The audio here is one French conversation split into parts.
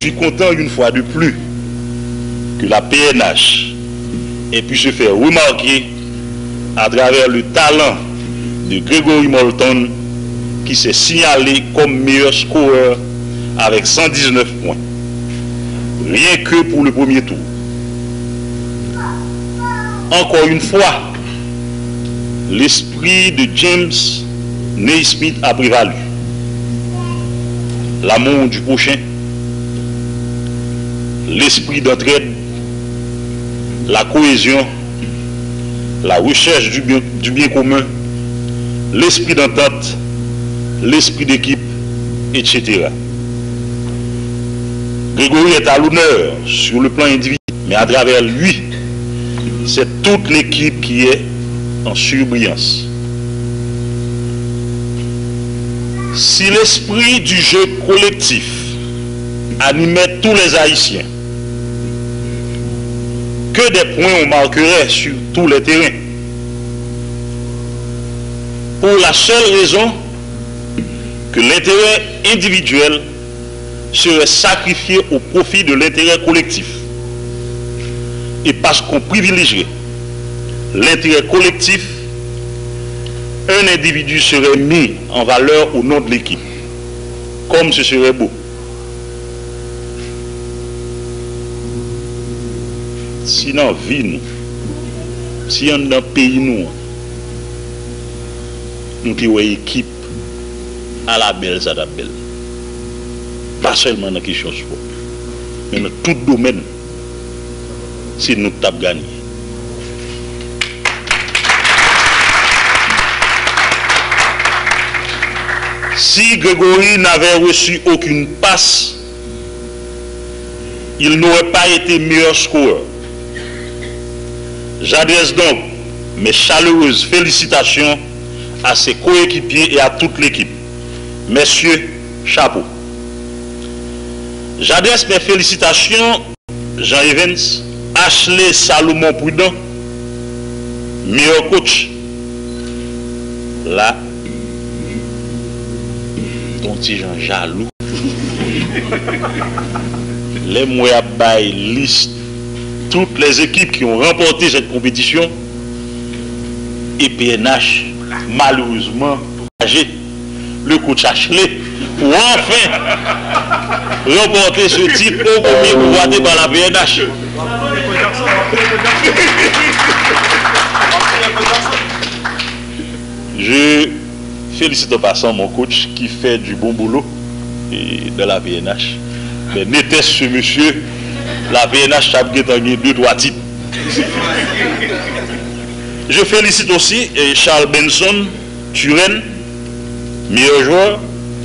Je suis content une fois de plus que la PNH ait pu se faire remarquer à travers le talent de Grégory Molton qui s'est signalé comme meilleur scoreur avec 119 points. Rien que pour le premier tour. Encore une fois, l'esprit de James Naismith a prévalu. L'amour du prochain, l'esprit d'entraide, la cohésion, la recherche du bien commun, l'esprit d'entente, l'esprit d'équipe, etc. Grégory est à l'honneur sur le plan individuel, mais à travers lui, c'est toute l'équipe qui est en surbrillance. Si l'esprit du jeu collectif animait tous les Haïtiens, que des points on marquerait sur tous les terrains. Pour la seule raison que l'intérêt individuel serait sacrifié au profit de l'intérêt collectif. Et parce qu'on privilégierait l'intérêt collectif, un individu serait mis en valeur au nom de l'équipe. Comme ce serait beau. Si dans la vie, nous, si on est dans le pays, nous avons une équipe à la belle, ça la belle. Pas seulement dans quelque chose, mais dans tout domaine, si nous avons gagné. Si Grégory n'avait reçu aucune passe, il n'aurait pas été meilleur scoreur. J'adresse donc mes chaleureuses félicitations à ses coéquipiers et à toute l'équipe. Messieurs, chapeau. J'adresse mes félicitations Jean Evans, Ashley Salomon Prudent, meilleur coach. Là, ton petit Jean jaloux. Les moyens bail liste toutes les équipes qui ont remporté cette compétition et PNH, malheureusement, le coach Ashley pour enfin remporter ce titre au premier convoité par la PNH. Je félicite en passant mon coach qui fait du bon boulot de la PNH. Mais n'était-ce ce monsieur, la PNH a gagné 2-3 titres. Je félicite aussi Charles Benson, Turenne, meilleur joueur,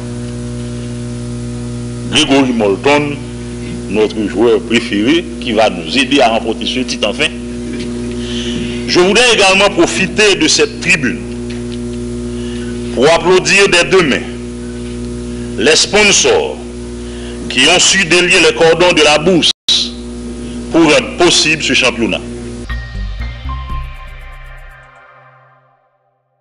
Grégory Molton, notre joueur préféré, qui va nous aider à remporter ce titre enfin. Je voudrais également profiter de cette tribune pour applaudir des deux mains les sponsors qui ont su délier les cordons de la bourse pour rendre possible ce championnat.